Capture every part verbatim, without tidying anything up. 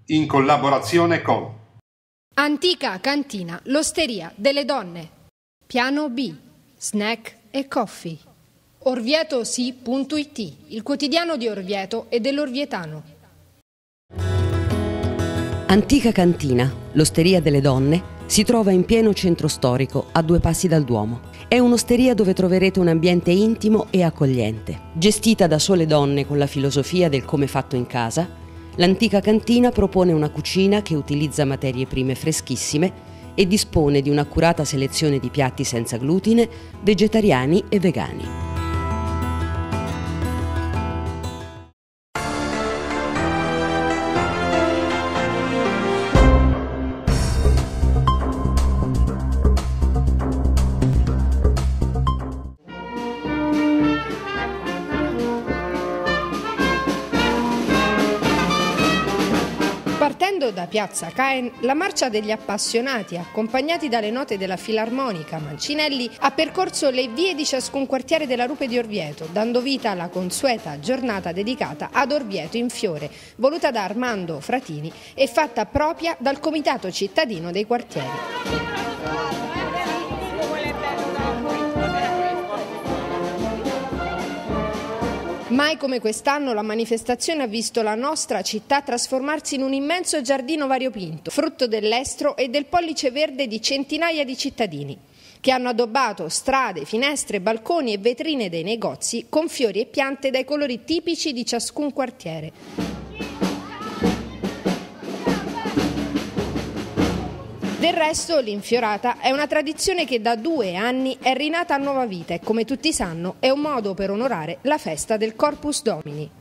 in collaborazione con Antica Cantina, l'Osteria delle Donne, Piano B, Snack e Coffee, orvietosi punto it, il quotidiano di Orvieto e dell'Orvietano. Antica Cantina, l'Osteria delle Donne, si trova in pieno centro storico, a due passi dal Duomo. È un'osteria dove troverete un ambiente intimo e accogliente. Gestita da sole donne con la filosofia del come fatto in casa, l'Antica Cantina propone una cucina che utilizza materie prime freschissime e dispone di un'accurata selezione di piatti senza glutine, vegetariani e vegani. Partendo da Piazza Caen, la marcia degli appassionati, accompagnati dalle note della Filarmonica Mancinelli, ha percorso le vie di ciascun quartiere della Rupe di Orvieto, dando vita alla consueta giornata dedicata ad Orvieto in Fiore, voluta da Armando Fratini e fatta propria dal Comitato Cittadino dei Quartieri. Mai come quest'anno la manifestazione ha visto la nostra città trasformarsi in un immenso giardino variopinto, frutto dell'estro e del pollice verde di centinaia di cittadini, che hanno addobbato strade, finestre, balconi e vetrine dei negozi con fiori e piante dai colori tipici di ciascun quartiere. Del resto, l'infiorata è una tradizione che da due anni è rinata a nuova vita e, come tutti sanno, è un modo per onorare la festa del Corpus Domini.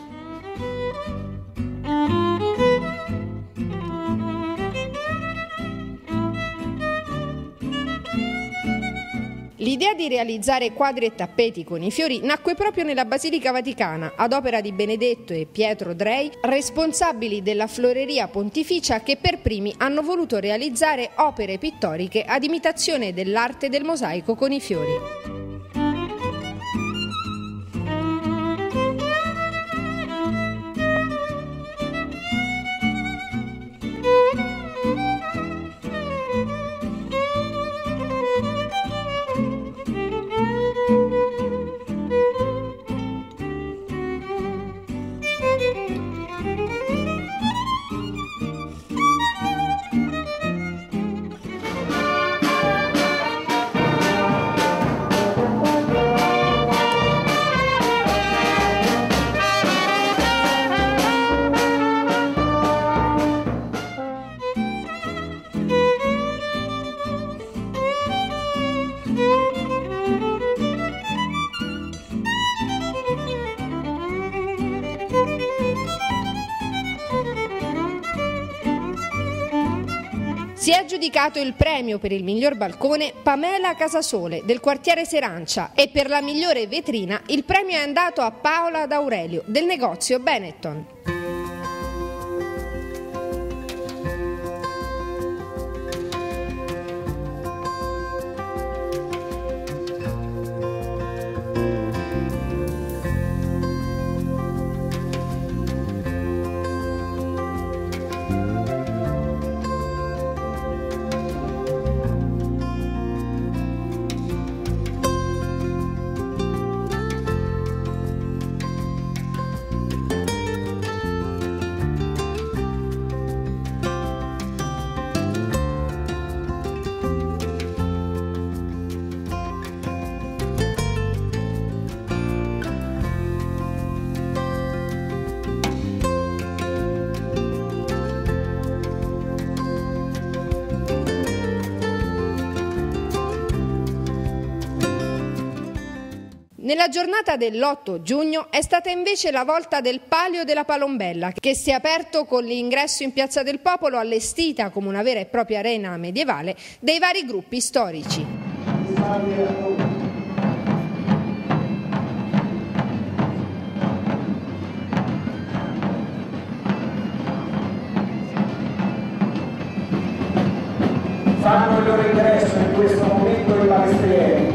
L'idea di realizzare quadri e tappeti con i fiori nacque proprio nella Basilica Vaticana, ad opera di Benedetto e Pietro Drei, responsabili della Floreria Pontificia, che per primi hanno voluto realizzare opere pittoriche ad imitazione dell'arte del mosaico con i fiori. Si è aggiudicato il premio per il miglior balcone Pamela Casasole del quartiere Serancia e per la migliore vetrina il premio è andato a Paola D'Aurelio del negozio Benetton. Nella giornata dell'otto giugno è stata invece la volta del Palio della Palombella, che si è aperto con l'ingresso in Piazza del Popolo, allestita come una vera e propria arena medievale dei vari gruppi storici. Fanno il loro ingresso in questo momento i palestrieri.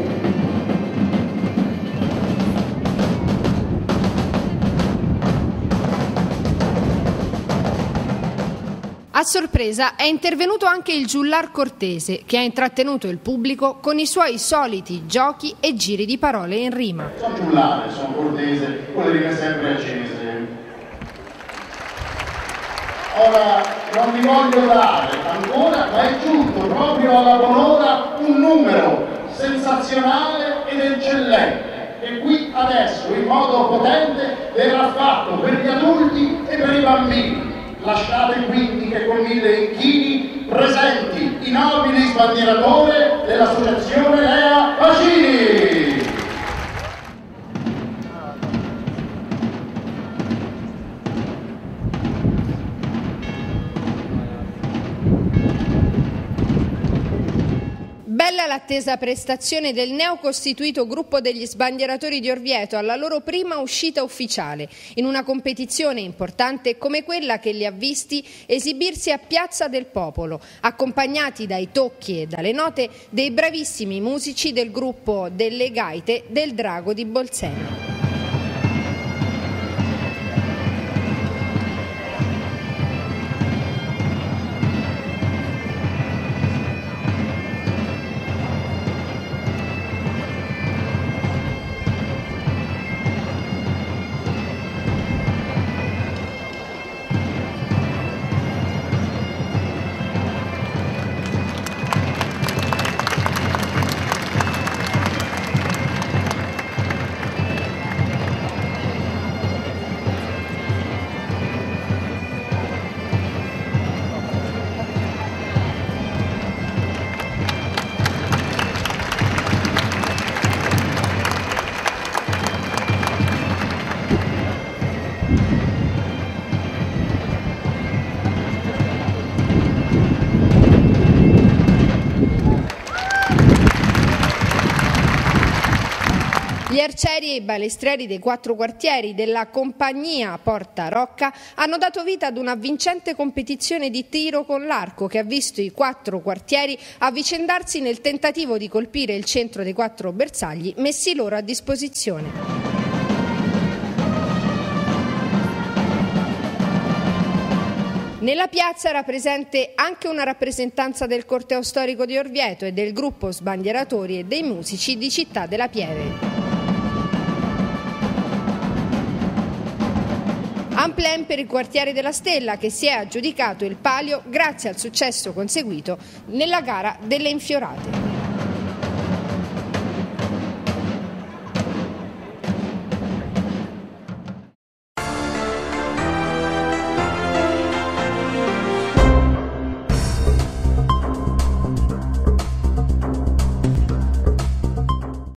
A sorpresa è intervenuto anche il giullar cortese, che ha intrattenuto il pubblico con i suoi soliti giochi e giri di parole in rima. Sono giullare, sono cortese, vuol dire che sempre accese. Ora non vi voglio dare ancora, ma è giunto proprio alla buon'ora un numero sensazionale ed eccellente, che qui adesso in modo potente verrà fatto per gli adulti e per i bambini. Lasciate quindi che con mille inchini presenti i nobili sbandieratori dell'associazione Lea Bacini. Bella l'attesa prestazione del neocostituito gruppo degli sbandieratori di Orvieto alla loro prima uscita ufficiale, in una competizione importante come quella che li ha visti esibirsi a Piazza del Popolo, accompagnati dai tocchi e dalle note dei bravissimi musici del gruppo delle gaite del Drago di Bolsena. Gli arcieri e i balestrieri dei quattro quartieri della compagnia Porta Rocca hanno dato vita ad una vincente competizione di tiro con l'arco che ha visto i quattro quartieri avvicendarsi nel tentativo di colpire il centro dei quattro bersagli messi loro a disposizione. Nella piazza era presente anche una rappresentanza del corteo storico di Orvieto e del gruppo sbandieratori e dei musici di Città della Pieve. Amplen per il quartiere della Stella che si è aggiudicato il palio grazie al successo conseguito nella gara delle infiorate.